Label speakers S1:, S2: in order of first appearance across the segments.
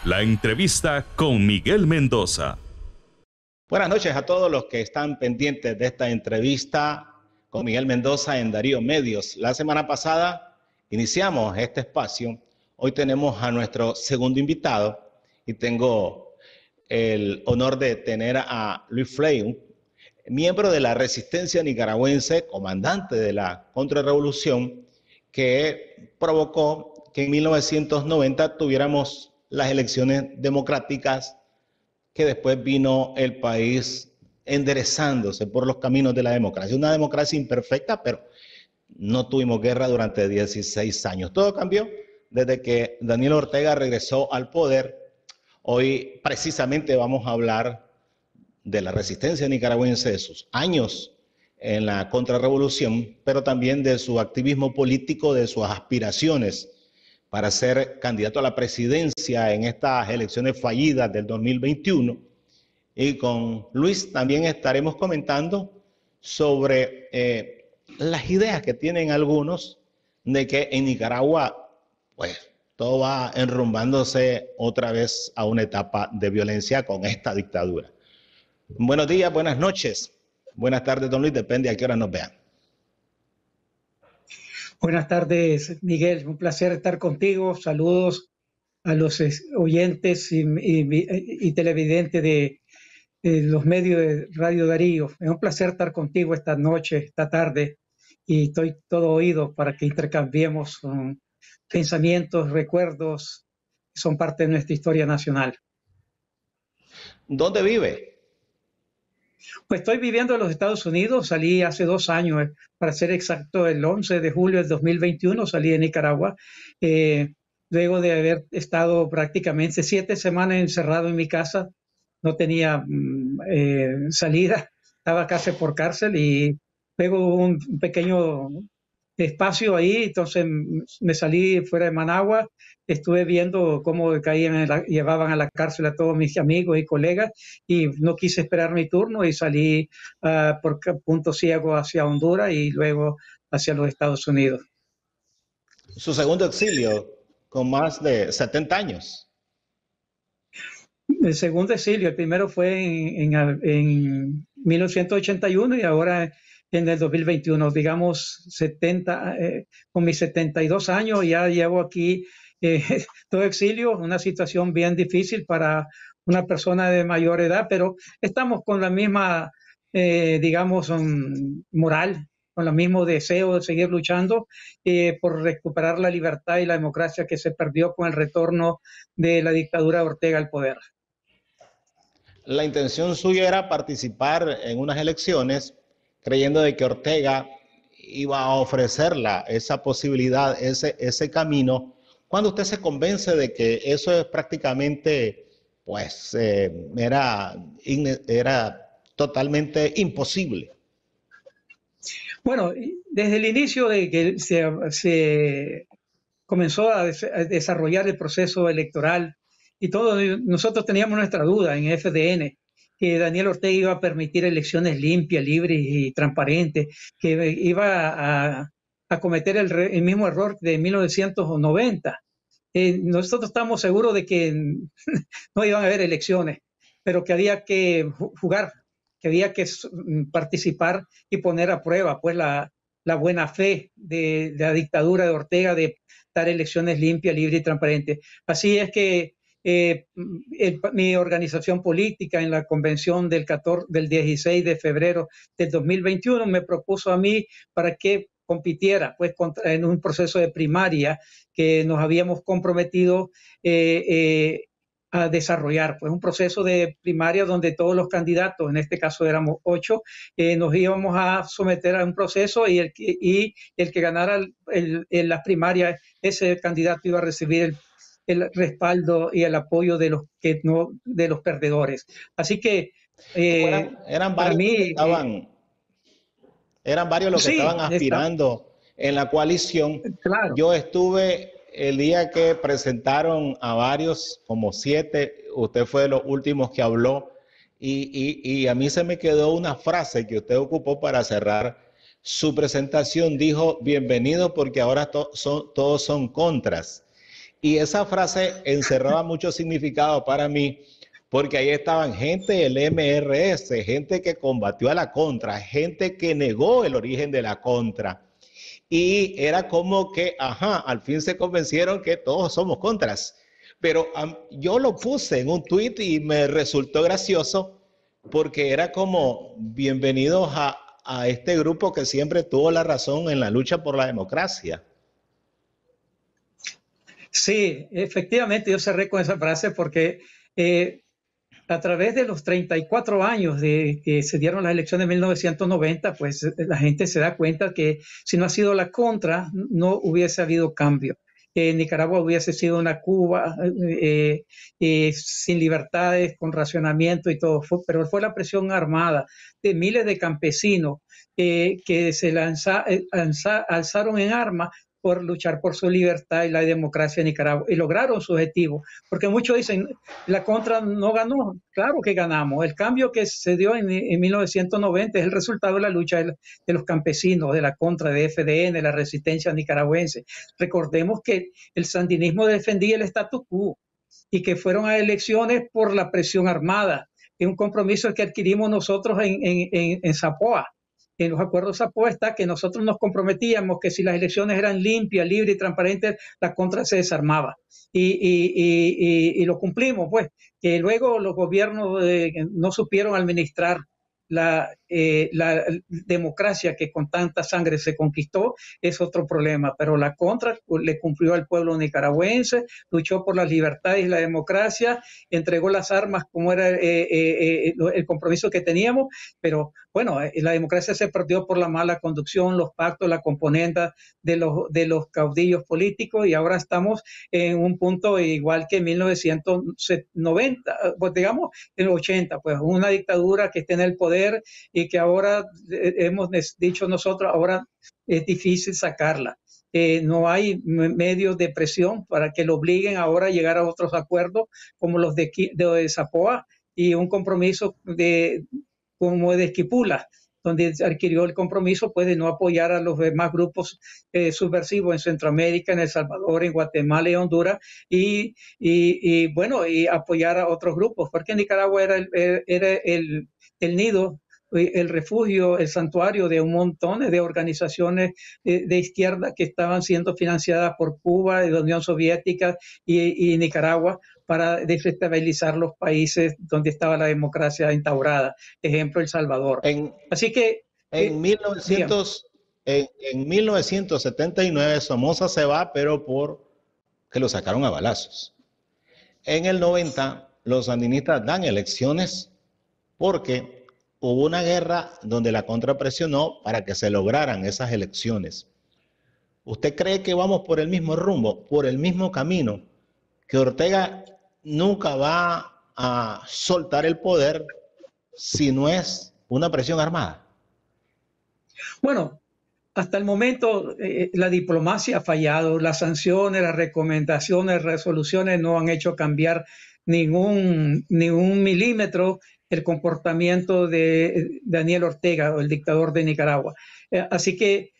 S1: La entrevista con Miguel Mendoza.
S2: Buenas noches a todos los que están pendientes de esta entrevista con Miguel Mendoza en Darío Medios. La semana pasada iniciamos este espacio. Hoy tenemos a nuestro segundo invitado y tengo el honor de tener a Luis Flay, un miembro de la resistencia nicaragüense, comandante de la contrarrevolución, que provocó que en 1990 tuviéramos las elecciones democráticas, que después vino el país enderezándose por los caminos de la democracia. Una democracia imperfecta, pero no tuvimos guerra durante 16 años. Todo cambió desde que Daniel Ortega regresó al poder. Hoy precisamente vamos a hablar de la resistencia nicaragüense, de sus años en la contrarrevolución, pero también de su activismo político, de sus aspiraciones para ser candidato a la presidencia en estas elecciones fallidas del 2021. Y con Luis también estaremos comentando sobre las ideas que tienen algunos de que en Nicaragua, pues, todo va enrumbándose otra vez a una etapa de violencia con esta dictadura. Buenos días, buenas noches, buenas tardes, don Luis, depende a qué hora nos vean.
S3: Buenas tardes, Miguel, un placer estar contigo. Saludos a los oyentes y televidentes de los medios de Radio Darío. Es un placer estar contigo esta noche, esta tarde, y estoy todo oído para que intercambiemos pensamientos, recuerdos que son parte de nuestra historia nacional.
S2: ¿Dónde vive?
S3: Pues estoy viviendo en los Estados Unidos, salí hace 2 años, para ser exacto, el 11 de julio del 2021 salí de Nicaragua, luego de haber estado prácticamente 7 semanas encerrado en mi casa, no tenía salida, estaba cárcel por cárcel, y luego hubo un pequeño espacio ahí, entonces me salí fuera de Managua, estuve viendo cómo llevaban a la cárcel a todos mis amigos y colegas, y no quise esperar mi turno y salí por punto ciego hacia Honduras y luego hacia los Estados Unidos.
S2: Su segundo exilio, con más de 70 años.
S3: El segundo exilio, el primero fue en 1981 y ahora en el 2021, digamos 70, con mis 72 años ya llevo aquí todo exilio, una situación bien difícil para una persona de mayor edad, pero estamos con la misma, digamos, moral, con el mismo deseo de seguir luchando por recuperar la libertad y la democracia que se perdió con el retorno de la dictadura de Ortega al poder.
S2: La intención suya era participar en unas elecciones creyendo de que Ortega iba a ofrecerla esa posibilidad, ese camino. Cuando usted se convence de que eso es prácticamente, pues, era totalmente imposible.
S3: Bueno, desde el inicio de que se comenzó a desarrollar el proceso electoral y todo, nosotros teníamos nuestra duda en FDN, que Daniel Ortega iba a permitir elecciones limpias, libres y transparentes, que iba a cometer el mismo error de 1990. Nosotros estamos seguros de que no iban a haber elecciones, pero que había que jugar, que había que participar y poner a prueba pues la buena fe de la dictadura de Ortega de dar elecciones limpias, libres y transparentes. Así es que mi organización política en la convención del 16 de febrero del 2021 me propuso a mí para que compitiera pues en un proceso de primaria que nos habíamos comprometido a desarrollar, pues un proceso de primaria donde todos los candidatos, en este caso éramos 8, nos íbamos a someter a un proceso y el que ganara las primarias, ese candidato iba a recibir el respaldo y el apoyo de los perdedores. Así que
S2: eran varios los que estaban aspirando en la coalición.
S3: Claro.
S2: Yo estuve el día que presentaron a varios, como 7, usted fue de los últimos que habló, y a mí se me quedó una frase que usted ocupó para cerrar su presentación. Dijo: bienvenido porque ahora todos son contras. Y esa frase encerraba mucho significado para mí, porque ahí estaban gente del MRS, gente que combatió a la contra, gente que negó el origen de la contra. Y era como que, ajá, al fin se convencieron que todos somos contras. Pero yo lo puse en un tweet y me resultó gracioso porque era como bienvenidos a este grupo que siempre tuvo la razón en la lucha por la democracia.
S3: Sí, efectivamente, yo cerré con esa frase porque a través de los 34 años de que se dieron las elecciones de 1990, pues la gente se da cuenta que si no ha sido la contra, no hubiese habido cambio. Nicaragua hubiese sido una Cuba sin libertades, con racionamiento y todo, pero fue la presión armada de miles de campesinos que se alzaron en armas por luchar por su libertad y la democracia en Nicaragua, y lograron su objetivo, porque muchos dicen, la contra no ganó. Claro que ganamos. El cambio que se dio en 1990 es el resultado de la lucha de los campesinos, de la contra, de FDN, de la resistencia nicaragüense. Recordemos que el sandinismo defendía el status quo y que fueron a elecciones por la presión armada, es un compromiso que adquirimos nosotros en Zapoa. En los acuerdos Zapoa está que nosotros nos comprometíamos que si las elecciones eran limpias, libres y transparentes, la contra se desarmaba. Y lo cumplimos, pues, que luego los gobiernos no supieron administrar la democracia que con tanta sangre se conquistó, es otro problema, pero la contra le cumplió al pueblo nicaragüense, luchó por las libertades y la democracia, entregó las armas como era el compromiso que teníamos, pero bueno, la democracia se perdió por la mala conducción, los pactos, la componenda de los caudillos políticos, y ahora estamos en un punto igual que en 1990, pues digamos en el 80, pues una dictadura que está en el poder y que ahora hemos dicho nosotros, ahora es difícil sacarla. No hay medios de presión para que lo obliguen ahora a llegar a otros acuerdos como los de Zapoa y un compromiso como de Esquipula, donde adquirió el compromiso pues, de no apoyar a los demás grupos subversivos en Centroamérica, en El Salvador, en Guatemala y Honduras, y bueno, y apoyar a otros grupos, porque Nicaragua era el nido, el refugio, el santuario de un montón de organizaciones de izquierda que estaban siendo financiadas por Cuba, la Unión Soviética y Nicaragua para desestabilizar los países donde estaba la democracia instaurada. Ejemplo, El Salvador. Así que...
S2: En 1979 Somoza se va, pero por que lo sacaron a balazos. En el 90 los sandinistas dan elecciones porque hubo una guerra donde la contra presionó para que se lograran esas elecciones. ¿Usted cree que vamos por el mismo rumbo, por el mismo camino, que Ortega nunca va a soltar el poder si no es una presión armada?
S3: Bueno, hasta el momento la diplomacia ha fallado, las sanciones, las recomendaciones, resoluciones no han hecho cambiar ningún milímetro el comportamiento de Daniel Ortega, el dictador de Nicaragua. Así que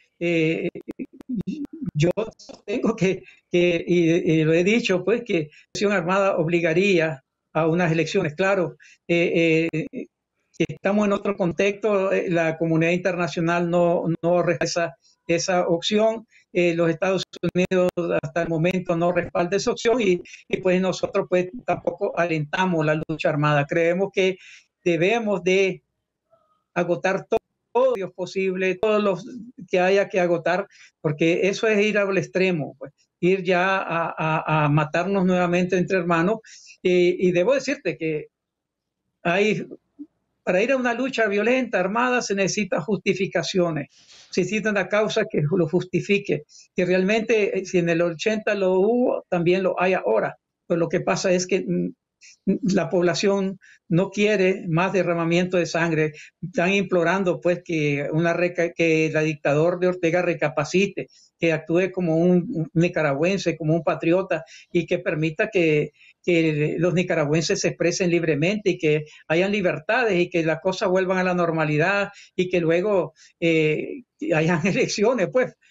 S3: yo tengo y lo he dicho, pues que la presión armada obligaría a unas elecciones. Claro, estamos en otro contexto, la comunidad internacional no respalda esa opción, los Estados Unidos hasta el momento no respalda esa opción y pues nosotros pues tampoco alentamos la lucha armada. Creemos que debemos de agotar todo lo posible, todos los que haya que agotar, porque eso es ir al extremo, pues, ir ya a matarnos nuevamente entre hermanos. Y debo decirte que para ir a una lucha violenta, armada, se necesitan justificaciones, se necesita una causa que lo justifique, que realmente si en el 80 lo hubo, también lo hay ahora. Pero lo que pasa es que la población no quiere más derramamiento de sangre. Están implorando pues que el dictador de Ortega recapacite, que actúe como un nicaragüense, como un patriota y que permita que los nicaragüenses se expresen libremente y que hayan libertades y que las cosas vuelvan a la normalidad y que luego hayan elecciones, pues,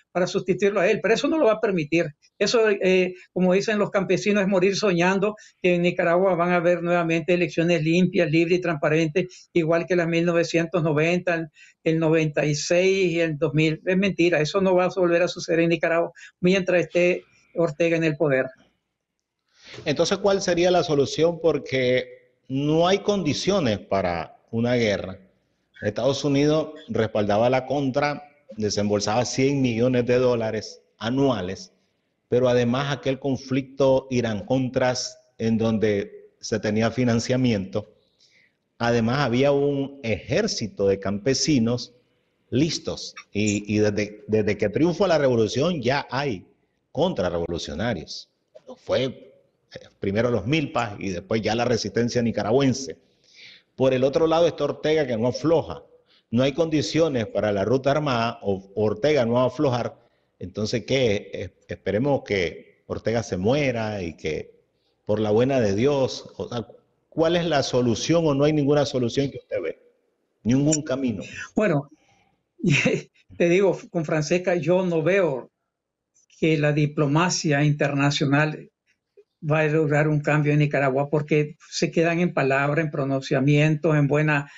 S3: para sustituirlo a él, pero eso no lo va a permitir. Eso, como dicen los campesinos, es morir soñando que en Nicaragua van a haber nuevamente elecciones limpias, libres y transparentes, igual que las 1990, el 96 y el 2000. Es mentira, eso no va a volver a suceder en Nicaragua mientras esté Ortega en el poder.
S2: Entonces, ¿cuál sería la solución? Porque no hay condiciones para una guerra. Estados Unidos respaldaba la contra, desembolsaba $100 millones anuales, pero además aquel conflicto Irán-Contras en donde se tenía financiamiento, además había un ejército de campesinos listos y desde que triunfó la revolución ya hay contrarrevolucionarios. Fue primero los milpas y después ya la resistencia nicaragüense. Por el otro lado está Ortega, que no afloja. No hay condiciones para la ruta armada, o Ortega no va a aflojar. Entonces, ¿qué? Esperemos que Ortega se muera y que por la buena de Dios. O sea, ¿cuál es la solución o no hay ninguna solución que usted ve? Ningún camino.
S3: Bueno, te digo con Francesca, yo no veo que la diplomacia internacional va a lograr un cambio en Nicaragua porque se quedan en palabras, en pronunciamientos, en buenas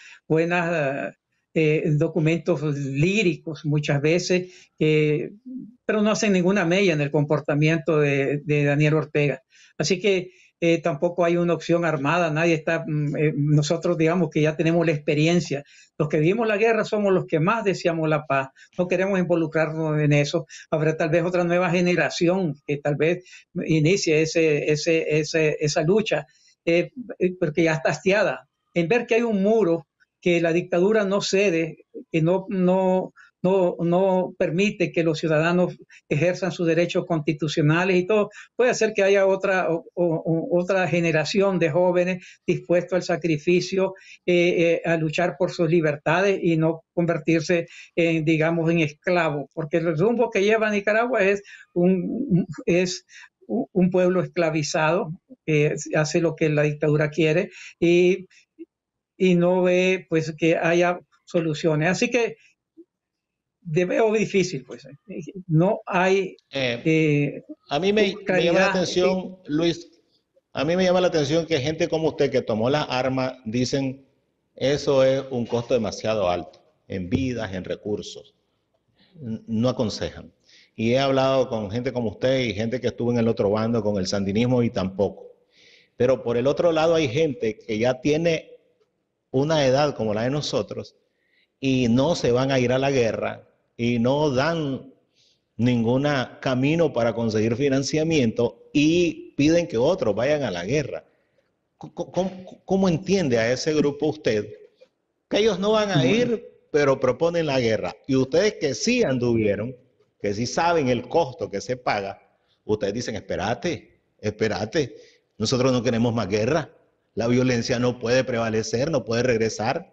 S3: documentos líricos muchas veces, pero no hacen ninguna mella en el comportamiento de Daniel Ortega. Así que tampoco hay una opción armada, nadie está, nosotros digamos que ya tenemos la experiencia. Los que vivimos la guerra somos los que más deseamos la paz, no queremos involucrarnos en eso. Habrá tal vez otra nueva generación que tal vez inicie esa lucha, porque ya está hastiada en ver que hay un muro, que la dictadura no cede, que no permite que los ciudadanos ejerzan sus derechos constitucionales y todo. Puede hacer que haya otra generación de jóvenes dispuestos al sacrificio, a luchar por sus libertades y no convertirse digamos, en esclavos, porque el rumbo que lleva Nicaragua es un pueblo esclavizado que hace lo que la dictadura quiere y no ve pues que haya soluciones. Así que veo difícil, pues. No hay
S2: a mí me llama la atención, Luis, a mí me llama la atención que gente como usted que tomó las armas dicen eso es un costo demasiado alto en vidas, en recursos. No aconsejan. Y he hablado con gente como usted y gente que estuvo en el otro bando con el sandinismo y tampoco. Pero por el otro lado hay gente que ya tiene una edad como la de nosotros y no se van a ir a la guerra y no dan ningún camino para conseguir financiamiento y piden que otros vayan a la guerra. ¿Cómo entiende a ese grupo usted? Que ellos no van a ir, pero proponen la guerra. Y ustedes que sí anduvieron, que sí saben el costo que se paga, ustedes dicen, espérate, nosotros no queremos más guerra. La violencia no puede prevalecer, no puede regresar.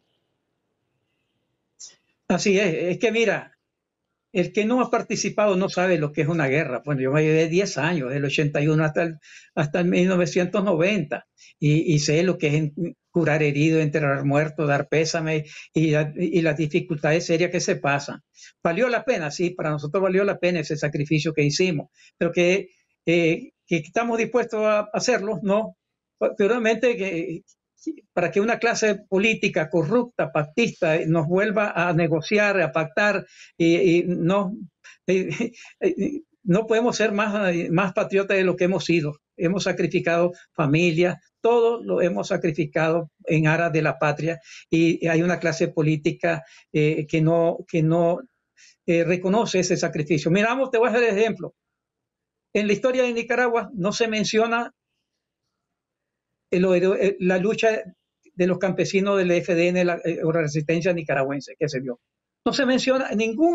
S3: Así es que mira, el que no ha participado no sabe lo que es una guerra. Bueno, yo me llevé 10 años, del 81 hasta el 1990, y sé lo que es curar herido, enterrar muerto, dar pésame y las dificultades serias que se pasan. ¿Valió la pena? Sí, para nosotros valió la pena ese sacrificio que hicimos, pero que estamos dispuestos a hacerlo, no. Seguramente que para que una clase política corrupta, pactista, nos vuelva a negociar, a pactar, no podemos ser más patriotas de lo que hemos sido. Hemos sacrificado familia, todo lo hemos sacrificado en aras de la patria, y hay una clase política que no reconoce ese sacrificio. Miramos, te voy a dar el ejemplo. En la historia de Nicaragua no se menciona la lucha de los campesinos del FDN, la resistencia nicaragüense que se dio. No se menciona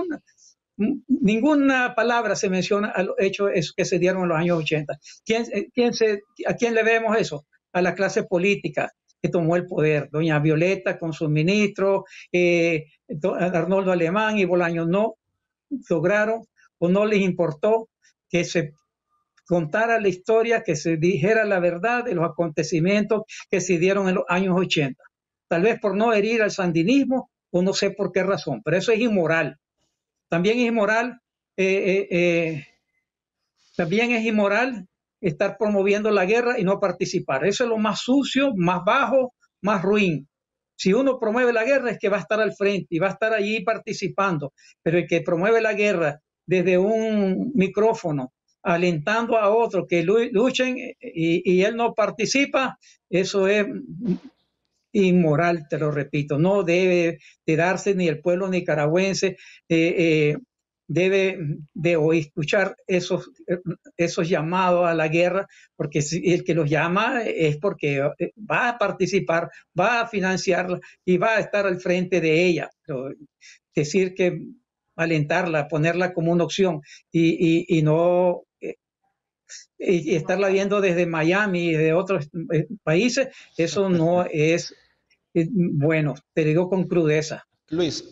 S3: ninguna palabra se menciona a los hechos que se dieron en los años 80. ¿A quién le debemos eso? A la clase política que tomó el poder. Doña Violeta con sus ministros, Arnoldo Alemán y Bolaños no lograron o no les importó que se contara la historia, que se dijera la verdad de los acontecimientos que se dieron en los años 80. Tal vez por no herir al sandinismo o no sé por qué razón, pero eso es inmoral. También es inmoral también es inmoral estar promoviendo la guerra y no participar. Eso es lo más sucio, más bajo, más ruin. Si uno promueve la guerra es que va a estar al frente y va a estar allí participando, pero el que promueve la guerra desde un micrófono, alentando a otros que luchen y él no participa, eso es inmoral, te lo repito. No debe de darse ni el pueblo nicaragüense. Debe de escuchar esos llamados a la guerra, porque el que los llama es porque va a participar, va a financiarla y va a estar al frente de ella. Pero decir que alentarla, ponerla como una opción y no y estarla viendo desde Miami y de otros países, eso no es bueno, te digo con crudeza.
S2: Luis,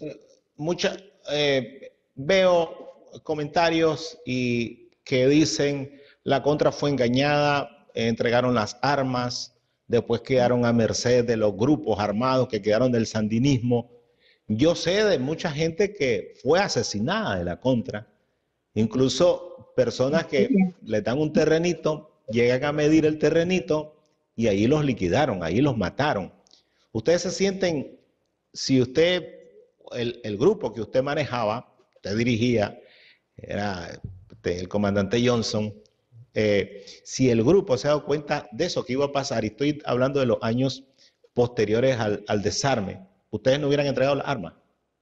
S2: veo comentarios y que dicen la contra fue engañada, entregaron las armas, después quedaron a merced de los grupos armados que quedaron del sandinismo. Yo sé de mucha gente que fue asesinada de la contra, incluso personas que le dan un terrenito, llegan a medir el terrenito y ahí los liquidaron, ahí los mataron. Ustedes se sienten, si usted, el grupo que usted manejaba, usted dirigía, era el comandante Johnson, si el grupo se ha dado cuenta de eso que iba a pasar, y estoy hablando de los años posteriores al desarme, ustedes no hubieran entregado las armas.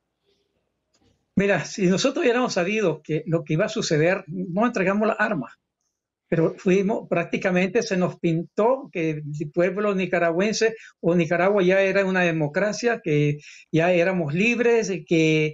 S3: Mira, si nosotros hubiéramos sabido que lo que iba a suceder, no entregamos las armas. Pero prácticamente se nos pintó que el pueblo nicaragüense o Nicaragua ya era una democracia, que ya éramos libres, que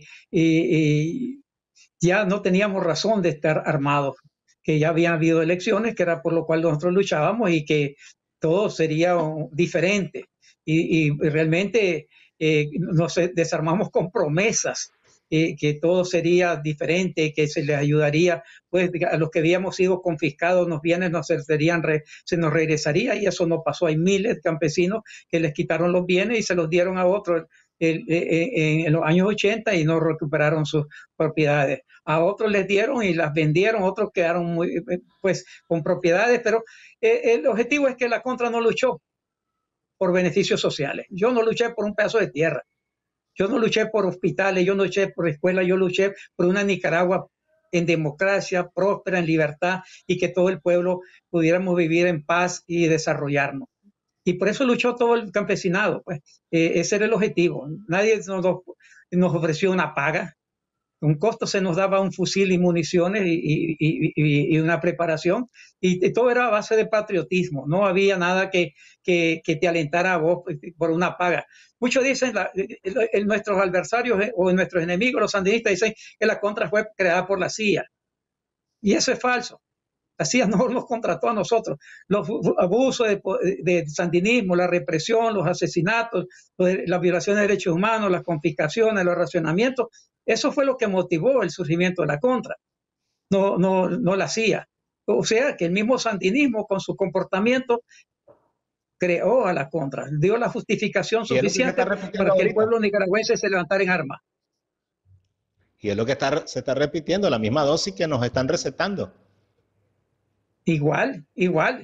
S3: ya no teníamos razón de estar armados, que ya habían habido elecciones, que era por lo cual nosotros luchábamos y que todo sería diferente. Y realmente nos desarmamos con promesas. Que todo sería diferente, que se les ayudaría, pues a los que habíamos sido confiscados, los bienes se nos regresaría, y eso no pasó. Hay miles de campesinos que les quitaron los bienes y se los dieron a otros en los años 80 y no recuperaron sus propiedades. A otros les dieron y las vendieron, otros quedaron pues con propiedades, pero el objetivo es que la contra no luchó por beneficios sociales. Yo no luché por un pedazo de tierra. Yo no luché por hospitales, yo no luché por escuelas, yo luché por una Nicaragua en democracia, próspera, en libertad, y que todo el pueblo pudiéramos vivir en paz y desarrollarnos. Y por eso luchó todo el campesinado, pues. Ese era el objetivo. Nadie nos ofreció una paga. Un costo se nos daba un fusil y municiones y una preparación, y todo era a base de patriotismo. No había nada que te alentara a vos por una paga. Muchos dicen, nuestros adversarios o nuestros enemigos, los sandinistas, dicen que la contra fue creada por la CIA. Y eso es falso. La CIA no nos contrató a nosotros. Los abusos de sandinismo, la represión, los asesinatos, las violaciones de derechos humanos, las confiscaciones, los racionamientos, eso fue lo que motivó el surgimiento de la contra. No la CIA. O sea, que el mismo sandinismo con su comportamiento creó a la contra, dio la justificación suficiente para que el pueblo nicaragüense se levantara en armas.
S2: Y es lo que se está repitiendo, la misma dosis que nos están recetando.
S3: Igual.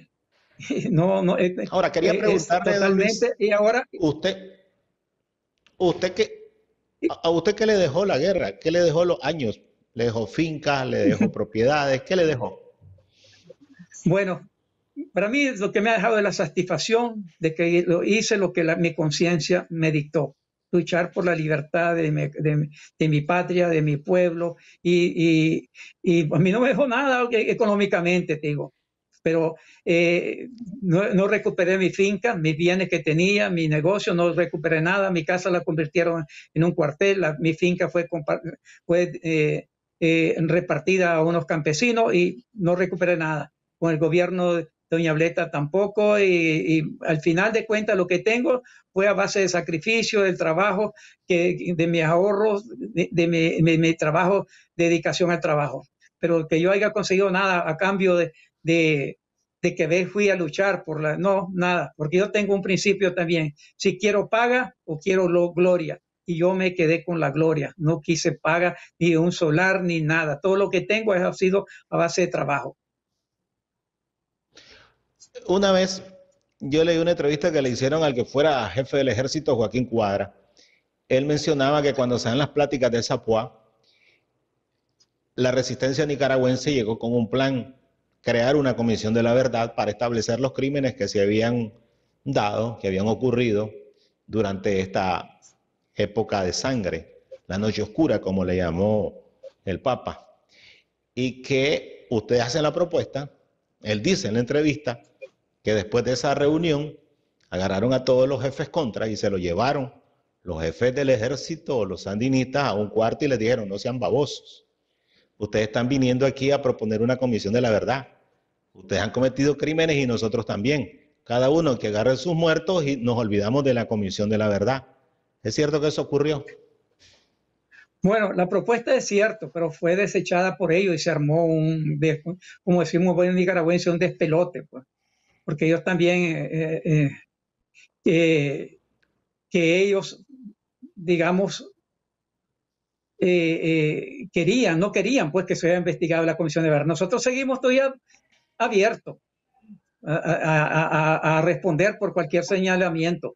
S2: Ahora, quería preguntarle,
S3: totalmente, Luis, y ahora,
S2: ¿a usted qué le dejó la guerra? ¿Qué le dejó los años? ¿Le dejó fincas? ¿Le dejó propiedades? ¿Qué le dejó?
S3: Bueno, para mí lo que me ha dejado es la satisfacción de que hice lo que mi conciencia me dictó, luchar por la libertad de mi patria, de mi pueblo, y a mí no me dejó nada económicamente, te digo, pero no recuperé mi finca, mis bienes que tenía, mi negocio, no recuperé nada, mi casa la convirtieron en un cuartel, mi finca fue repartida a unos campesinos y no recuperé nada. Con el gobierno de doña Bleta tampoco, y al final de cuentas lo que tengo fue a base de sacrificio, del trabajo, de mis ahorros, de mi trabajo, dedicación al trabajo. Pero que yo haya conseguido nada a cambio de que fui a luchar por nada, porque yo tengo un principio también: si quiero paga o quiero gloria, y yo me quedé con la gloria. No quise paga ni un solar ni nada. Todo lo que tengo ha sido a base de trabajo.
S2: Una vez yo leí una entrevista que le hicieron al que fuera jefe del ejército, Joaquín Cuadra. Él mencionaba que cuando se dan las pláticas de Zapua, la resistencia nicaragüense llegó con un plan, crear una comisión de la verdad para establecer los crímenes que se habían dado, que habían ocurrido durante esta época de sangre, la noche oscura, como le llamó el Papa. Y que ustedes hacen la propuesta, él dice en la entrevista, que después de esa reunión agarraron a todos los jefes contra y se lo llevaron los jefes del ejército o los sandinistas a un cuarto y les dijeron: no sean babosos, ustedes están viniendo aquí a proponer una comisión de la verdad, ustedes han cometido crímenes y nosotros también, cada uno que agarre sus muertos y nos olvidamos de la comisión de la verdad. ¿Es cierto que eso ocurrió?
S3: Bueno, la propuesta es cierto, pero fue desechada por ellos y se armó como decimos buen nicaragüense, un despelote, pues. Porque ellos también, que ellos, digamos, no querían pues que se haya investigado la comisión de verdad. Nosotros seguimos todavía abiertos a responder por cualquier señalamiento.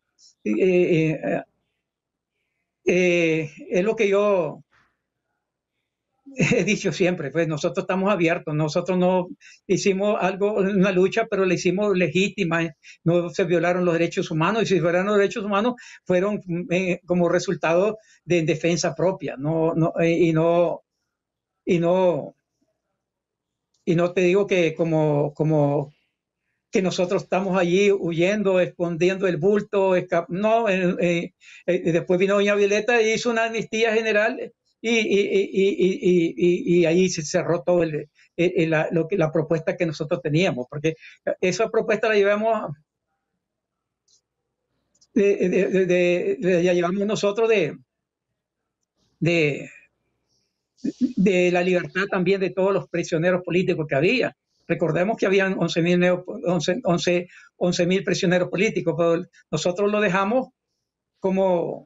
S3: Es lo que yo he dicho siempre, pues nosotros estamos abiertos, nosotros no hicimos algo, una lucha, pero la hicimos legítima, no se violaron los derechos humanos, y si violaron los derechos humanos fueron como resultado de defensa propia, y no te digo que como que nosotros estamos allí huyendo, escondiendo el bulto, no, después vino doña Violeta y hizo una amnistía general y ahí se cerró todo la propuesta que nosotros teníamos, porque esa propuesta la llevamos, la llevamos nosotros de la libertad también de todos los prisioneros políticos que había. Recordemos que habían 11.000 prisioneros políticos, pero nosotros lo dejamos como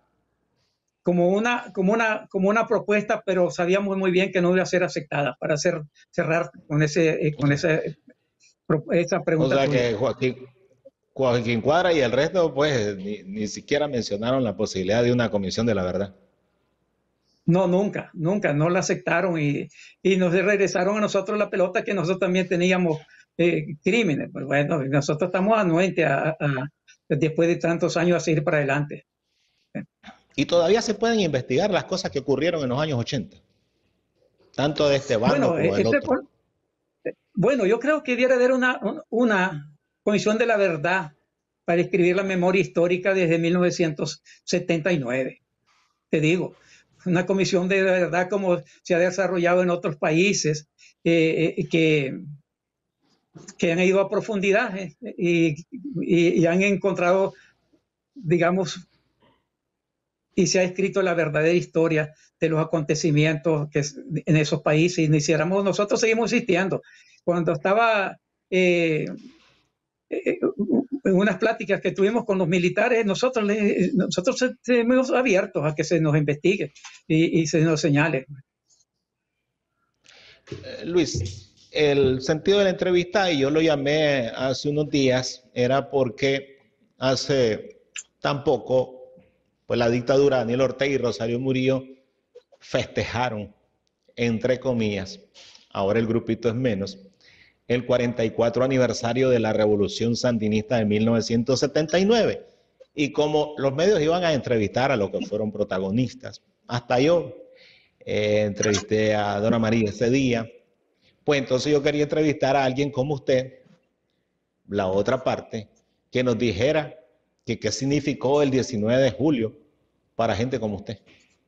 S3: una propuesta, pero sabíamos muy bien que no iba a ser aceptada, para cerrar con esa pregunta.
S2: O sea que Joaquín Cuadra y el resto pues ni siquiera mencionaron la posibilidad de una comisión de la verdad.
S3: No, nunca, no la aceptaron y nos regresaron a nosotros la pelota, que nosotros también teníamos crímenes. Pues bueno, nosotros estamos anuentes después de tantos años a seguir para adelante.
S2: Y todavía se pueden investigar las cosas que ocurrieron en los años 80, tanto de este bando como del otro.
S3: Bueno, yo creo que debiera haber una comisión de la verdad para escribir la memoria histórica desde 1979. Te digo, una comisión de la verdad como se ha desarrollado en otros países que han ido a profundidad y han encontrado, digamos, y se ha escrito la verdadera historia de los acontecimientos en esos países. Y nosotros seguimos existiendo. Cuando estaba en unas pláticas que tuvimos con los militares, nosotros estamos abiertos a que se nos investigue y se nos señale.
S2: Luis, el sentido de la entrevista, y yo lo llamé hace unos días, era porque hace tan poco pues la dictadura de Daniel Ortega y Rosario Murillo festejaron, entre comillas, ahora el grupito es menos, el 44 aniversario de la Revolución Sandinista de 1979. Y como los medios iban a entrevistar a los que fueron protagonistas, hasta yo entrevisté a Dora María ese día, pues entonces yo quería entrevistar a alguien como usted, la otra parte, que nos dijera que qué significó el 19 de julio para gente como usted.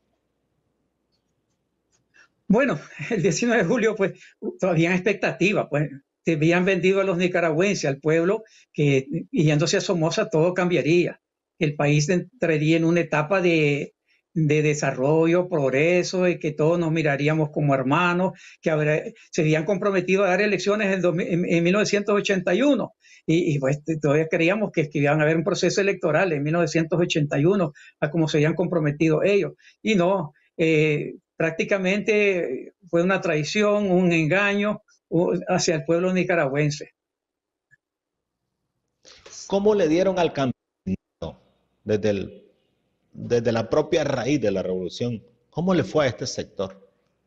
S3: Bueno, el 19 de julio, pues, todavía en expectativa, pues, se habían vendido a los nicaragüenses, al pueblo, que yéndose a Somoza todo cambiaría. El país entraría en una etapa de desarrollo, progreso, y que todos nos miraríamos como hermanos, que se habían comprometido a dar elecciones en 1981. Y pues todavía creíamos que iban a haber un proceso electoral en 1981, a como se habían comprometido ellos. Y no, prácticamente fue una traición, un engaño hacia el pueblo nicaragüense.
S2: ¿Cómo le dieron al campesinado desde la propia raíz de la revolución? ¿Cómo le fue a este sector?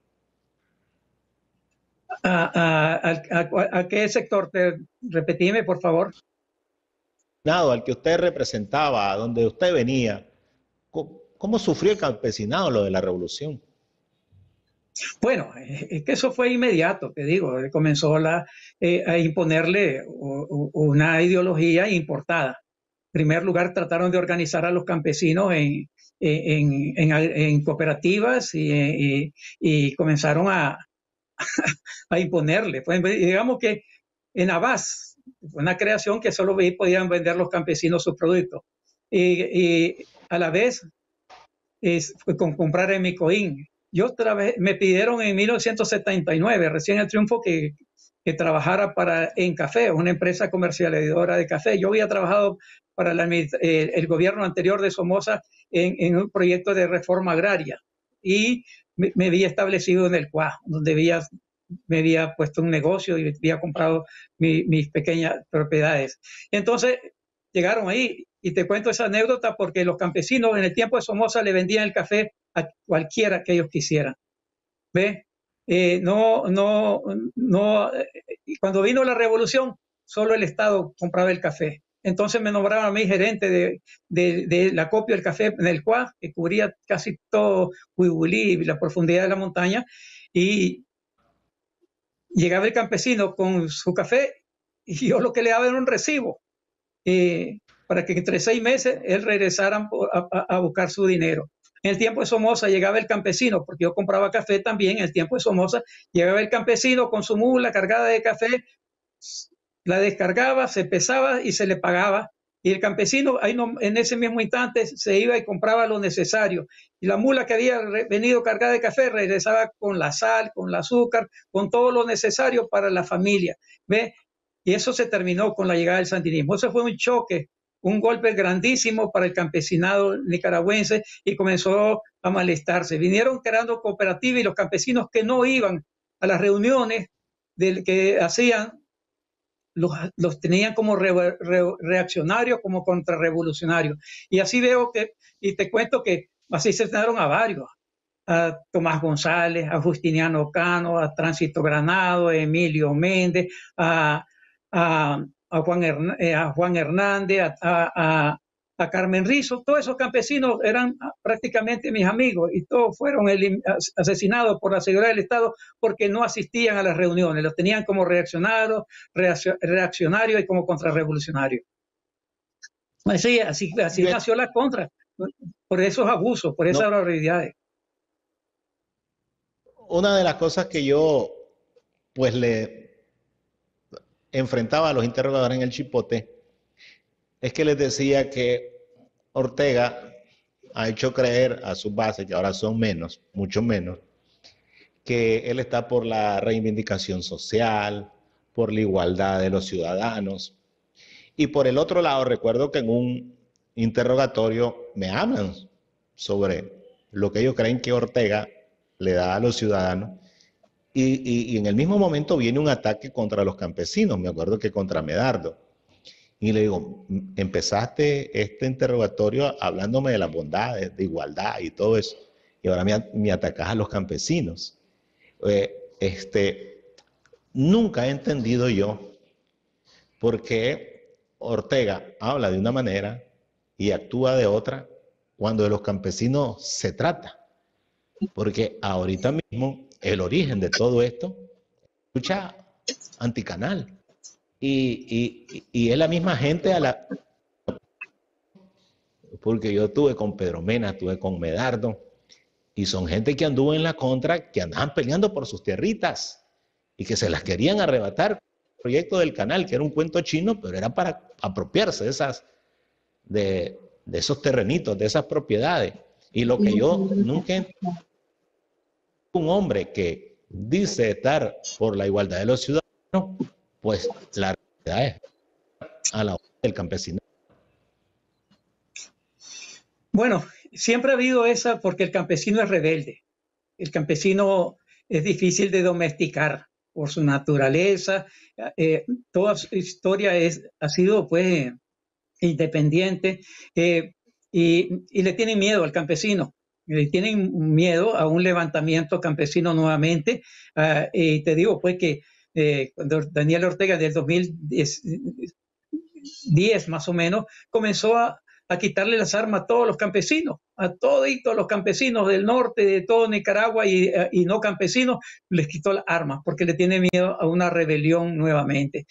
S3: ¿A qué sector? Repetime, por favor.
S2: Al que usted representaba, a donde usted venía, ¿cómo sufrió el campesinado lo de la revolución?
S3: Bueno, es que eso fue inmediato, te digo, comenzó a imponerle una ideología importada. En primer lugar, trataron de organizar a los campesinos en cooperativas y comenzaron a imponerle. Pues, digamos que en Abás, fue una creación que solo podían vender los campesinos sus productos. Y a la vez, fue con comprar en Micoín. Me pidieron en 1979, recién el triunfo, que trabajara en Café, una empresa comercializadora de café. Yo había trabajado para el gobierno anterior de Somoza en un proyecto de reforma agraria y me había establecido en el CUA, donde me había puesto un negocio y había comprado mis pequeñas propiedades. Entonces llegaron ahí, y te cuento esa anécdota porque los campesinos en el tiempo de Somoza le vendían el café a cualquiera que ellos quisieran. ¿Ve? Cuando vino la revolución, solo el Estado compraba el café. Entonces me nombraron a mí gerente del acopio del café en el CUA, que cubría casi todo Huibulí y la profundidad de la montaña, y llegaba el campesino con su café y yo lo que le daba era un recibo para que entre 6 meses él regresara a buscar su dinero. En el tiempo de Somoza llegaba el campesino, porque yo compraba café también. En el tiempo de Somoza llegaba el campesino con su mula cargada de café, la descargaba, se pesaba y se le pagaba. Y el campesino en ese mismo instante se iba y compraba lo necesario. Y la mula que había venido cargada de café regresaba con la sal, con el azúcar, con todo lo necesario para la familia. ¿Ve? Y eso se terminó con la llegada del sandinismo. Eso fue un choque, un golpe grandísimo para el campesinado nicaragüense, y comenzó a molestarse. Vinieron creando cooperativas, y los campesinos que no iban a las reuniones que hacían, los tenían como reaccionarios, como contrarrevolucionarios. Y así y te cuento que así se tenaron a varios: a Tomás González, a Justiniano Cano, a Tránsito Granado, a Emilio Méndez, a Juan Hernández, a Carmen Rizo. Todos esos campesinos eran prácticamente mis amigos, y todos fueron asesinados por la seguridad del Estado porque no asistían a las reuniones. Los tenían como reaccionarios y como contrarrevolucionarios. Así nació la contra, por esos abusos, por esas barbaridades.
S2: Una de las cosas que yo pues le enfrentaba a los interrogadores en el Chipote es que les decía que Ortega ha hecho creer a sus bases, que ahora son menos, mucho menos, que él está por la reivindicación social, por la igualdad de los ciudadanos. Y por el otro lado, recuerdo que en un interrogatorio me hablan sobre lo que ellos creen que Ortega le da a los ciudadanos, y en el mismo momento viene un ataque contra los campesinos, me acuerdo que contra Medardo. Y le digo, empezaste este interrogatorio hablándome de las bondades, de igualdad y todo eso, y ahora me atacas a los campesinos. Nunca he entendido yo por qué Ortega habla de una manera y actúa de otra cuando de los campesinos se trata. Porque ahorita mismo el origen de todo esto es lucha anticanal. Y es la misma gente porque yo estuve con Pedro Mena, estuve con Medardo, y son gente que anduvo en la contra, que andaban peleando por sus tierritas y que se las querían arrebatar. El proyecto del canal, que era un cuento chino, pero era para apropiarse de esos terrenitos, de esas propiedades. Y lo que yo nunca entiendo, un hombre que dice estar por la igualdad de los ciudadanos, pues la realidad es a la hora del campesino.
S3: Bueno, siempre ha habido esa porque el campesino es rebelde. El campesino es difícil de domesticar por su naturaleza. Toda su historia ha sido pues independiente y le tienen miedo al campesino. Le tienen miedo a un levantamiento campesino nuevamente. Y te digo pues que cuando Daniel Ortega del 2010 más o menos comenzó a quitarle las armas a todos los campesinos, a toditos los campesinos del norte, de todo Nicaragua y no campesinos, les quitó las armas porque le tiene miedo a una rebelión nuevamente.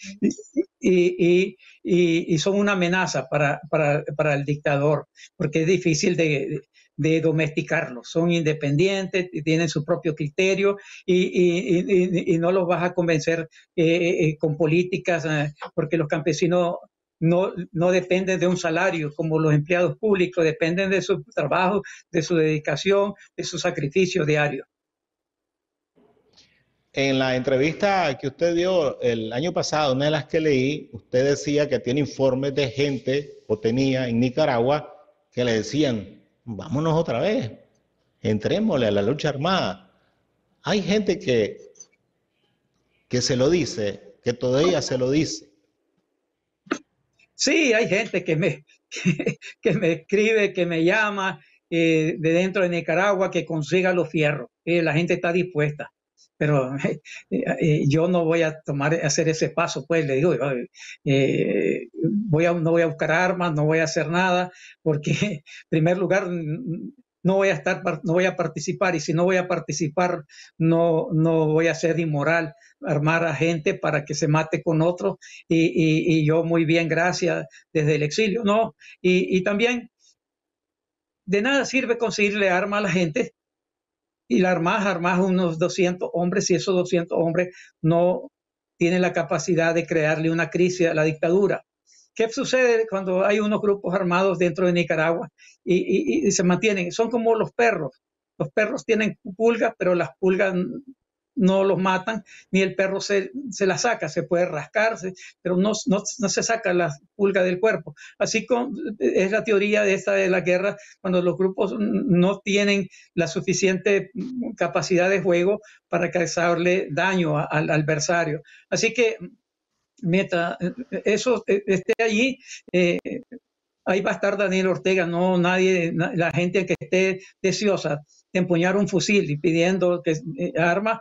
S3: Y son una amenaza para el dictador, porque es difícil de domesticarlos. Son independientes, tienen su propio criterio y no los vas a convencer con políticas, porque los campesinos no dependen de un salario como los empleados públicos, dependen de su trabajo, de su dedicación, de su sacrificio diario.
S2: En la entrevista que usted dio el año pasado, una de las que leí, usted decía que tiene informes de gente, o tenía en Nicaragua, que le decían, vámonos otra vez, entrémosle a la lucha armada. Hay gente que se lo dice, que todavía se lo dice.
S3: Sí, hay gente que me escribe, que me llama de dentro de Nicaragua, que consiga los fierros. La gente está dispuesta. Pero yo no voy a hacer ese paso, pues le digo, no voy a buscar armas, no voy a hacer nada, porque en primer lugar no voy a participar, y si no voy a participar, no voy a ser inmoral, armar a gente para que se mate con otros, y yo muy bien, gracias, desde el exilio, no, y también de nada sirve conseguirle armas a la gente, y la armas unos 200 hombres, y esos 200 hombres no tienen la capacidad de crearle una crisis a la dictadura. ¿Qué sucede cuando hay unos grupos armados dentro de Nicaragua y se mantienen? Son como los perros. Los perros tienen pulgas, pero las pulgas no los matan, ni el perro se la saca, se puede rascarse, pero no se saca la pulga del cuerpo. Así es la teoría de la guerra, cuando los grupos no tienen la suficiente capacidad de juego para causarle daño al adversario. Así que mientras eso esté allí, ahí va a estar Daniel Ortega, no nadie, la gente que esté deseosa de empuñar un fusil y pidiendo que armas,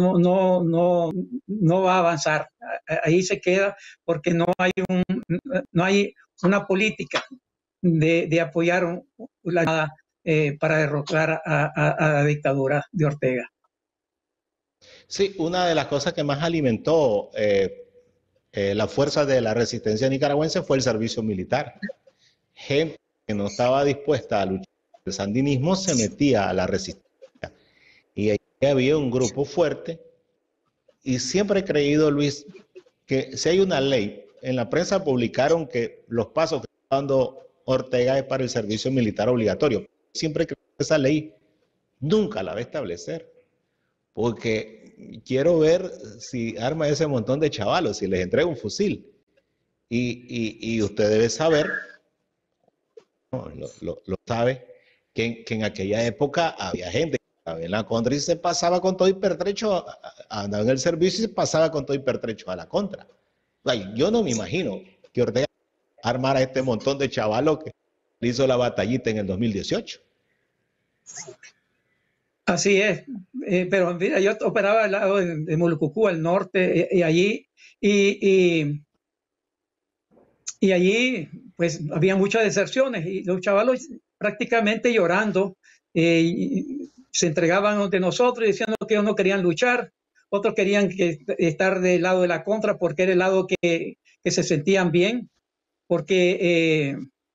S3: no va a avanzar. Ahí se queda porque no hay una política de apoyar para derrotar a la dictadura de Ortega.
S2: Sí, una de las cosas que más alimentó la fuerza de la resistencia nicaragüense fue el servicio militar. Gente que no estaba dispuesta a luchar contra el sandinismo se metía a la resistencia. Y ahí había un grupo fuerte. Y siempre he creído, Luis, que si hay una ley, en la prensa publicaron que los pasos que está dando Ortega es para el servicio militar obligatorio. Siempre creo que esa ley nunca la va a establecer. Porque quiero ver si arma ese montón de chavalos, si les entrega un fusil. Y usted debe saber, lo sabe, que en aquella época había gente que estaba en la contra y se pasaba con todo y pertrecho, andaba en el servicio y se pasaba con todo y pertrecho a la contra. Yo no me imagino que Ortega armara este montón de chavalos que hizo la batallita en el 2018.
S3: Así es, pero mira, yo operaba al lado de Molucucú, al norte, y allí, y allí pues había muchas deserciones, y los chavalos prácticamente llorando se entregaban de nosotros diciendo que ellos no querían luchar, otros querían estar del lado de la contra porque era el lado que se sentían bien, porque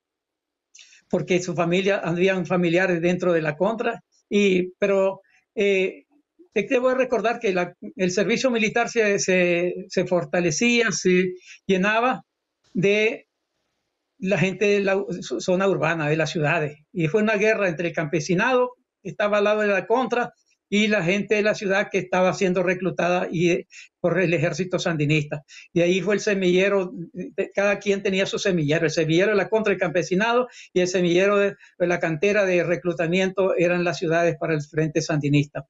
S3: su familia, habían familiares dentro de la contra. Pero te debo recordar que el servicio militar se fortalecía, se llenaba de la gente de la zona urbana, de las ciudades. Y fue una guerra entre el campesinado, que estaba al lado de la contra, y la gente de la ciudad que estaba siendo reclutada por el ejército sandinista. Y ahí fue el semillero, cada quien tenía su semillero, el semillero de la contra del campesinado y el semillero de la cantera de reclutamiento eran las ciudades para el frente sandinista.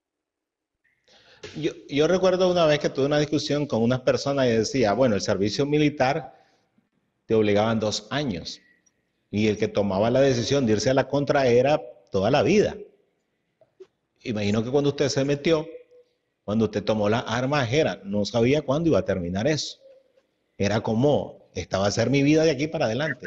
S2: Yo recuerdo una vez que tuve una discusión con unas personas y decía, bueno, el servicio militar te obligaban 2 años y el que tomaba la decisión de irse a la contra era toda la vida. Imagino que cuando usted se metió, cuando usted tomó las armas, no sabía cuándo iba a terminar eso. Era como, esta va a ser mi vida de aquí para adelante.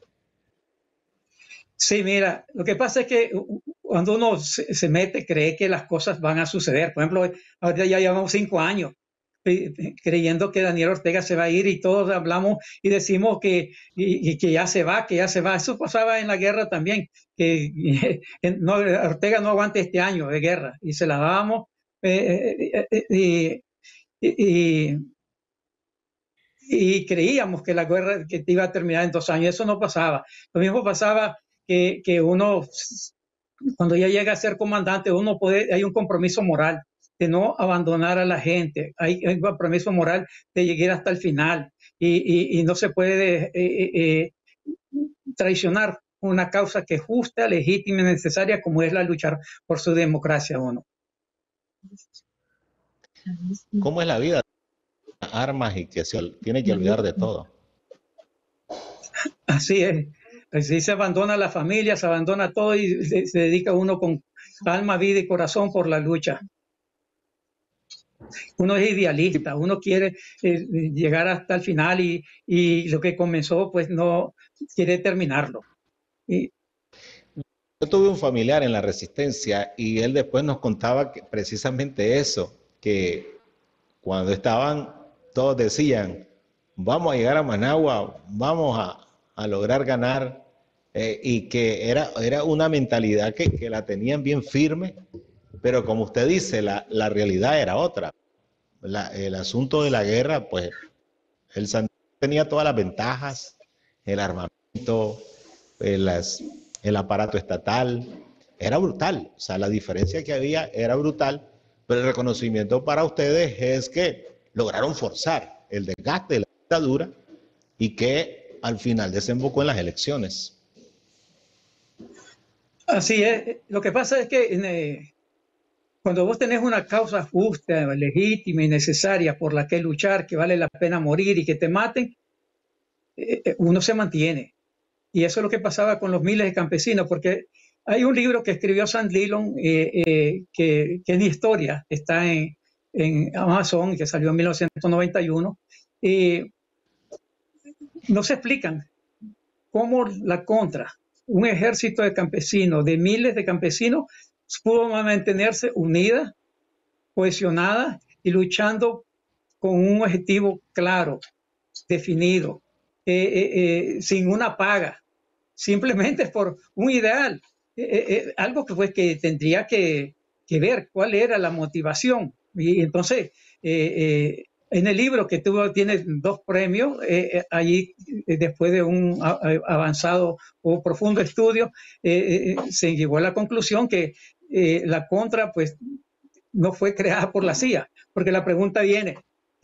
S3: Sí, mira, lo que pasa es que cuando uno se mete, cree que las cosas van a suceder. Por ejemplo, ahora ya llevamos 5 años creyendo que Daniel Ortega se va a ir y todos hablamos y decimos que ya se va, que ya se va. Eso pasaba en la guerra también, que no, Ortega no aguante este año de guerra y se la dábamos y creíamos que la guerra que iba a terminar en 2 años. Eso no pasaba. Lo mismo pasaba que uno, cuando ya llega a ser comandante, hay un compromiso moral de no abandonar a la gente, hay un compromiso moral de llegar hasta el final y no se puede traicionar una causa que es justa, legítima y necesaria como es la luchar por su democracia.
S2: ¿Cómo es la vida? Armas y que se tiene que olvidar de todo.
S3: Así es. Así se abandona la familia, se abandona todo y se dedica uno con alma, vida y corazón por la lucha. Uno es idealista, uno quiere llegar hasta el final y lo que comenzó pues no quiere terminarlo.
S2: Yo tuve un familiar en la resistencia y él después nos contaba que precisamente eso, que cuando estaban, todos decían, vamos a llegar a Managua, vamos a lograr ganar, y que era una mentalidad que la tenían bien firme, pero como usted dice, la realidad era otra. El asunto de la guerra, pues, el Sandinismo tenía todas las ventajas, el armamento, el aparato estatal, era brutal. O sea, la diferencia que había era brutal, pero el reconocimiento para ustedes es que lograron forzar el desgaste de la dictadura y que al final desembocó en las elecciones.
S3: Así es. Lo que pasa es que cuando vos tenés una causa justa, legítima y necesaria por la que luchar, que vale la pena morir y que te maten, uno se mantiene. Y eso es lo que pasaba con los miles de campesinos, porque hay un libro que escribió Sam Dillon, que es mi historia, está en Amazon, que salió en 1991, y no se explican cómo la contra, un ejército de campesinos, de miles de campesinos, pudo mantenerse unida, cohesionada y luchando con un objetivo claro, definido, sin una paga, simplemente por un ideal, algo que, pues, que tendría que ver cuál era la motivación. Y entonces, en el libro que tiene 2 premios, allí después de un avanzado o profundo estudio, se llegó a la conclusión que la contra pues no fue creada por la CIA, porque la pregunta viene,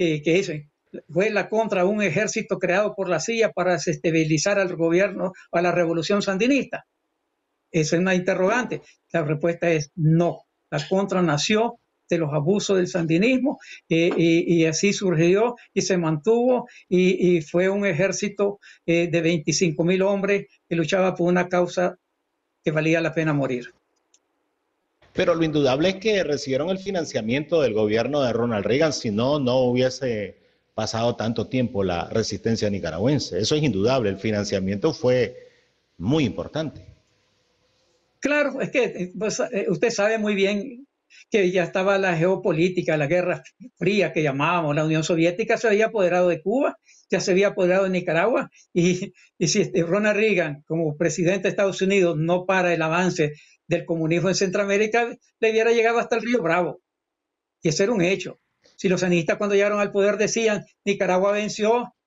S3: ¿fue la contra un ejército creado por la CIA para desestabilizar al gobierno o a la revolución sandinista? Esa es una interrogante. La respuesta es no. La contra nació de los abusos del sandinismo y así surgió y se mantuvo y fue un ejército de 25,000 hombres que luchaba por una causa que valía la pena morir.
S2: Pero lo indudable es que recibieron el financiamiento del gobierno de Ronald Reagan, si no, no hubiese pasado tanto tiempo la resistencia nicaragüense. Eso es indudable, el financiamiento fue muy importante.
S3: Claro, es que pues, usted sabe muy bien que ya estaba la geopolítica, la Guerra Fría que llamábamos, la Unión Soviética se había apoderado de Cuba, ya se había apoderado de Nicaragua, y si Ronald Reagan, como presidente de Estados Unidos, no para el avance del comunismo en Centroamérica, le hubiera llegado hasta el Río Bravo. Y ese era un hecho. Si los sandinistas cuando llegaron al poder decían, Nicaragua venció,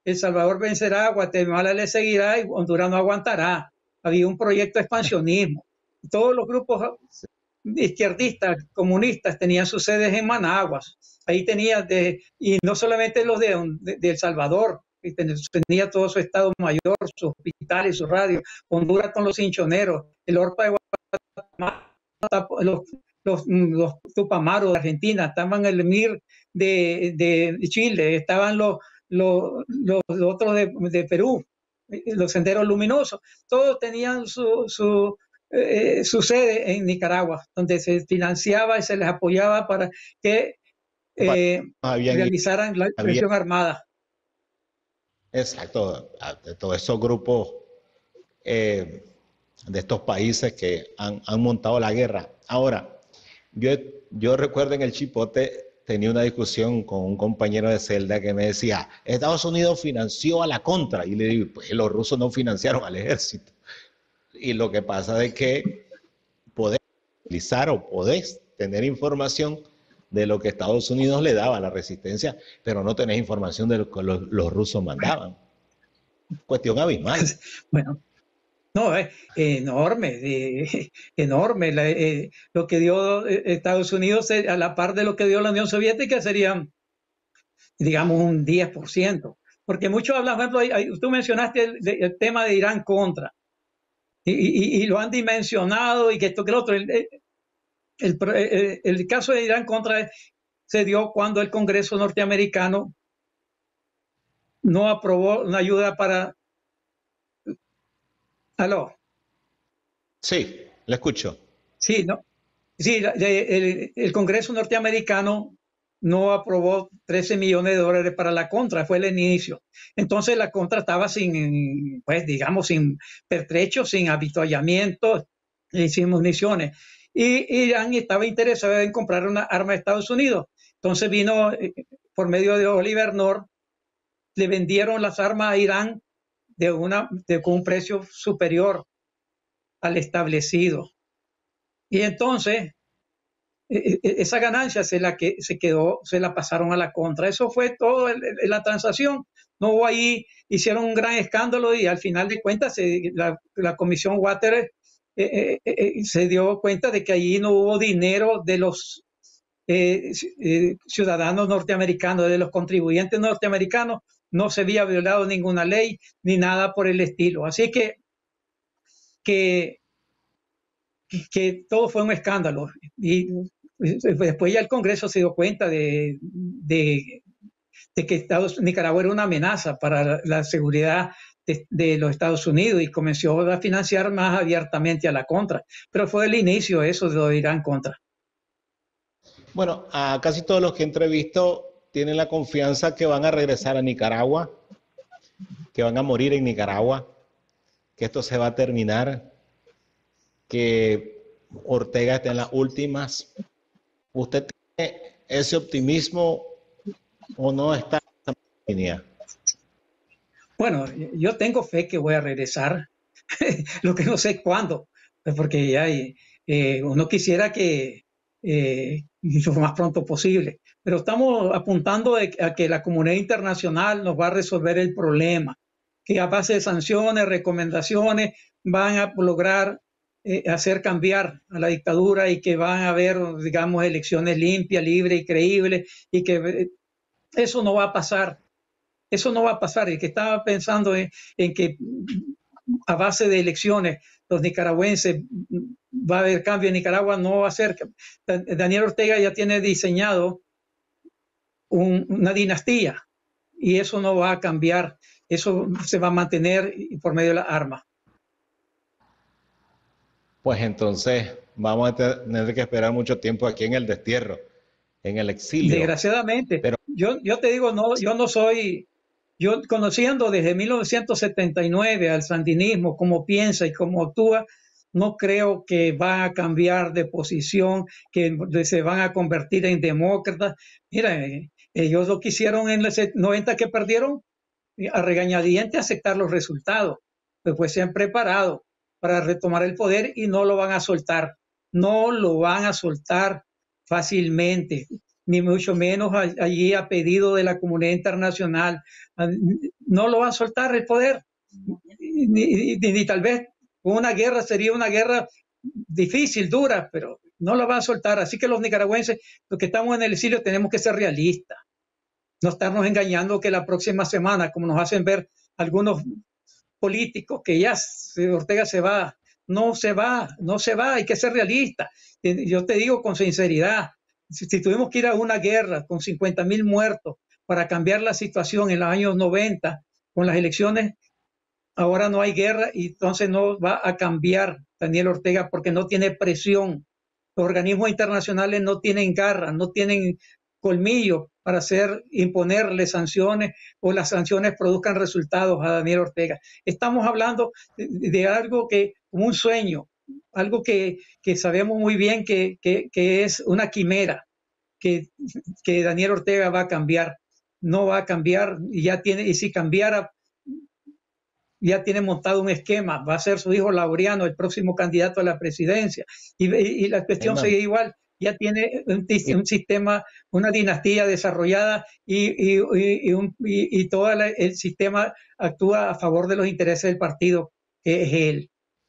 S3: El Salvador vencerá, Guatemala le seguirá y Honduras no aguantará. Había un proyecto de expansionismo. Todos los grupos izquierdistas, comunistas, tenían sus sedes en Managua. Ahí tenía, y no solamente los de El Salvador, tenía todo su Estado Mayor, sus hospitales, su radio. Honduras con los hinchoneros, el Orpa de Guatemala, los Tupamaros de Argentina, estaban el MIR de Chile, estaban los otros de Perú, los Senderos Luminosos, todos tenían su sede en Nicaragua, donde se financiaba y se les apoyaba para que realizaran la expresión armada.
S2: Exacto, de todos esos grupos de estos países que han montado la guerra. Ahora, yo recuerdo en el Chipote tenía una discusión con un compañero de celda que me decía, Estados Unidos financió a la contra, y le digo, pues los rusos no financiaron al ejército. Y lo que pasa es que podés utilizar o podés tener información de lo que Estados Unidos le daba a la resistencia, pero no tenés información de lo que los rusos mandaban. Cuestión abismal.
S3: Bueno, no, es enorme, enorme. Lo que dio Estados Unidos a la par de lo que dio la Unión Soviética sería, digamos, un 10%. Porque muchos hablan, por ejemplo, tú mencionaste el tema de Irán contra, y lo han dimensionado, y que esto que lo otro. El caso de Irán contra se dio cuando el Congreso norteamericano no aprobó una ayuda para... ¿Aló?
S2: Sí, le escucho.
S3: Sí, no. Sí, el Congreso norteamericano no aprobó 13 millones de dólares para la contra, fue el inicio. Entonces la contra estaba sin, pues digamos, sin pertrechos, sin avituallamiento y sin municiones. Y Irán estaba interesado en comprar una arma de Estados Unidos. Entonces vino por medio de Oliver North, le vendieron las armas a Irán con un precio superior al establecido. Y entonces esa ganancia se la pasaron a la contra. Eso fue todo la transacción. No hubo ahí, hicieron un gran escándalo y al final de cuentas la comisión Water se dio cuenta de que allí no hubo dinero de los ciudadanos norteamericanos, de los contribuyentes norteamericanos. No se había violado ninguna ley ni nada por el estilo. Así que todo fue un escándalo. Y después ya el Congreso se dio cuenta de que Nicaragua era una amenaza para la seguridad de los Estados Unidos y comenzó a financiar más abiertamente a la contra. Pero fue el inicio eso de lo de Irán contra.
S2: Bueno, a casi todos los que he entrevistado tienen la confianza que van a regresar a Nicaragua, que van a morir en Nicaragua, que esto se va a terminar, que Ortega está en las últimas. ¿Usted tiene ese optimismo o no está en esa línea?
S3: Bueno, yo tengo fe que voy a regresar, lo que no sé cuándo, porque ya uno quisiera que lo más pronto posible, pero estamos apuntando a que la comunidad internacional nos va a resolver el problema, que a base de sanciones, recomendaciones, van a lograr hacer cambiar a la dictadura y que van a haber, digamos, elecciones limpias, libres y creíbles, y que eso no va a pasar. Eso no va a pasar. El que estaba pensando en que a base de elecciones los nicaragüenses va a haber cambio en Nicaragua, no va a ser. Daniel Ortega ya tiene diseñado una dinastía y eso no va a cambiar. Eso se va a mantener por medio de las armas.
S2: Pues entonces vamos a tener que esperar mucho tiempo aquí en el destierro, en el exilio.
S3: Desgraciadamente. Pero yo te digo, no, yo no soy... Yo conociendo desde 1979 al sandinismo, cómo piensa y cómo actúa, no creo que van a cambiar de posición, que se van a convertir en demócratas. Mira, ellos lo que hicieron en los 90 que perdieron, a regañadientes aceptar los resultados. Pues se han preparado para retomar el poder y no lo van a soltar. No lo van a soltar fácilmente. ni mucho menos allí a pedido de la comunidad internacional. No lo va a soltar el poder, ni tal vez una guerra sería una guerra difícil, dura, pero no lo va a soltar. Así que los nicaragüenses, los que estamos en el exilio, tenemos que ser realistas, no estarnos engañando que la próxima semana, como nos hacen ver algunos políticos, que ya Ortega se va. No se va, no se va, hay que ser realista. Yo te digo con sinceridad, si tuvimos que ir a una guerra con 50,000 muertos para cambiar la situación en los años 90 con las elecciones, ahora no hay guerra y entonces no va a cambiar Daniel Ortega porque no tiene presión. Los organismos internacionales no tienen garra, no tienen colmillo para imponerle sanciones o las sanciones produzcan resultados a Daniel Ortega. Estamos hablando de algo que, como un sueño, algo que sabemos muy bien que es una quimera, que Daniel Ortega va a cambiar. No va a cambiar y si cambiara, ya tiene montado un esquema, va a ser su hijo Laureano el próximo candidato a la presidencia y la cuestión sigue igual, ya tiene un sistema, una dinastía desarrollada y todo el sistema actúa a favor de los intereses del partido, que es él.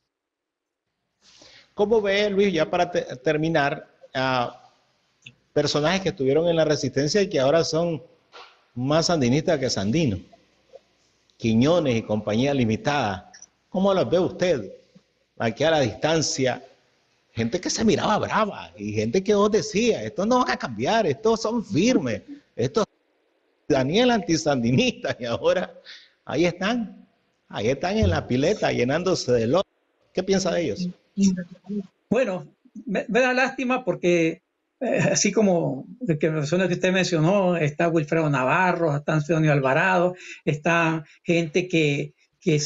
S2: ¿Cómo ve, Luis, ya para terminar, a personajes que estuvieron en la resistencia y que ahora son más sandinistas que sandinos? Quiñones y compañía limitada. ¿Cómo los ve usted aquí a la distancia? Gente que se miraba brava y gente que os decía, estos no van a cambiar, estos son firmes, estos Daniel antisandinista, y ahora ahí están en la pileta llenándose de lodo. ¿Qué piensa de ellos?
S3: Bueno, me da lástima porque así como de que personas que usted mencionó, está Wilfredo Navarro, está Antonio Alvarado, está gente que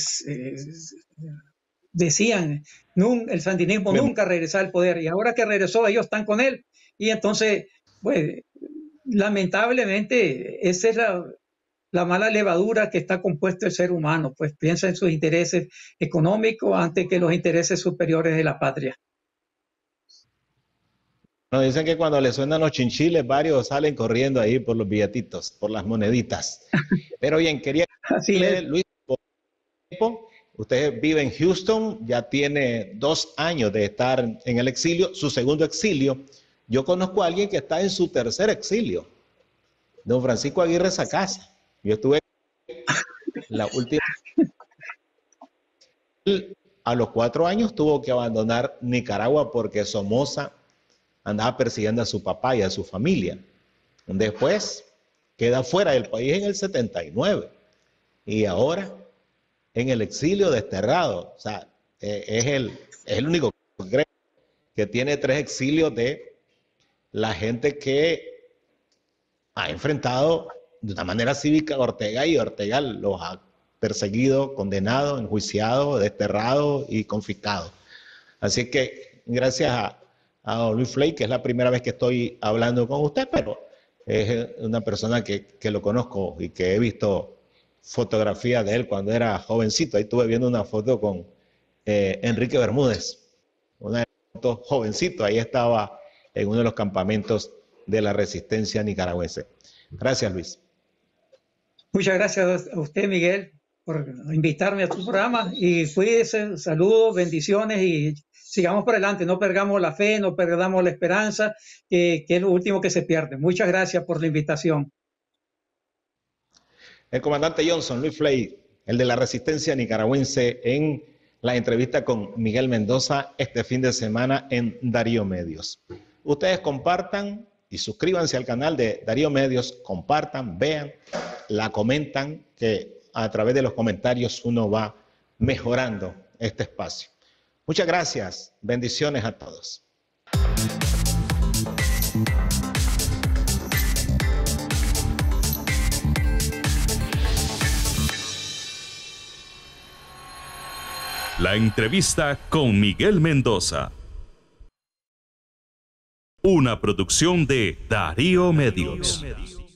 S3: decían, el sandinismo nunca regresaba al poder, y ahora que regresó ellos están con él, y entonces, pues, lamentablemente, esa es la mala levadura que está compuesto el ser humano, pues piensa en sus intereses económicos antes que los intereses superiores de la patria.
S2: Nos dicen que cuando le suenan los chinchiles, varios salen corriendo ahí por los billetitos, por las moneditas. Pero bien, quería decirle, Luis, por tiempo, usted vive en Houston, ya tiene 2 años de estar en el exilio, su segundo exilio. Yo conozco a alguien que está en su tercer exilio, don Francisco Aguirre Sacasa. Yo estuve la última. Él, a los 4 años tuvo que abandonar Nicaragua porque Somoza andaba persiguiendo a su papá y a su familia. Después queda fuera del país en el 79 y ahora en el exilio desterrado. O sea, es el único que tiene 3 exilios de la gente que ha enfrentado de una manera cívica a Ortega, y Ortega los ha perseguido, condenado, enjuiciado, desterrado y confiscado. Así que gracias a Luis Flay, que es la primera vez que estoy hablando con usted, pero es una persona que lo conozco y que he visto fotografías de él cuando era jovencito. Ahí estuve viendo una foto con Enrique Bermúdez, una foto jovencito, ahí estaba en uno de los campamentos de la resistencia nicaragüense. Gracias, Luis.
S3: Muchas gracias a usted, Miguel, por invitarme a tu programa, y cuídese, saludos, bendiciones, y sigamos por adelante, no perdamos la fe, no perdamos la esperanza, que es lo último que se pierde. Muchas gracias por la invitación.
S2: El comandante Johnson, Luis Flay, el de la resistencia nicaragüense, en la entrevista con Miguel Mendoza este fin de semana en Darío Medios. Ustedes compartan y suscríbanse al canal de Darío Medios, compartan, vean, la comentan, que a través de los comentarios uno va mejorando este espacio. Muchas gracias, bendiciones a todos.
S1: La entrevista con Miguel Mendoza. Una producción de Darío Medios.